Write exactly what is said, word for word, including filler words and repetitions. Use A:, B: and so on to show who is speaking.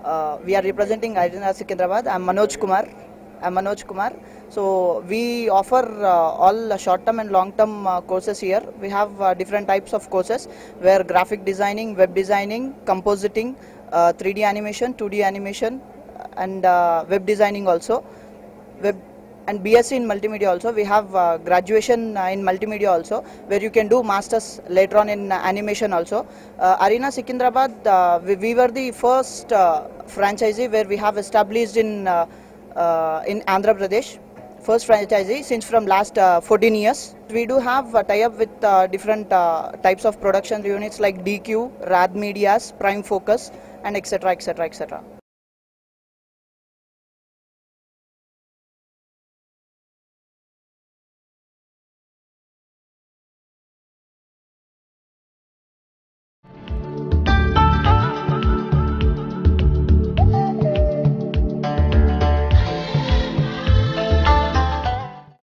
A: Uh, we are representing Arena Secunderabad. I am Manoj Kumar. I am Manoj Kumar. So we offer uh, all short-term and long-term uh, courses here. We have uh, different types of courses where graphic designing, web designing, compositing, uh, three D animation, two D animation, and uh, web designing also. Web and B S c in multimedia also. We have uh, graduation uh, in multimedia also, where you can do masters later on in uh, animation also. Uh, Arena Secunderabad, uh, we, we were the first uh, franchisee where we have established in uh, uh, in Andhra Pradesh. First franchisee since from last uh, fourteen years. We do have a tie-up with uh, different uh, types of production units like D Q, Rad Medias, Prime Focus, and et cetera et cetera et cetera.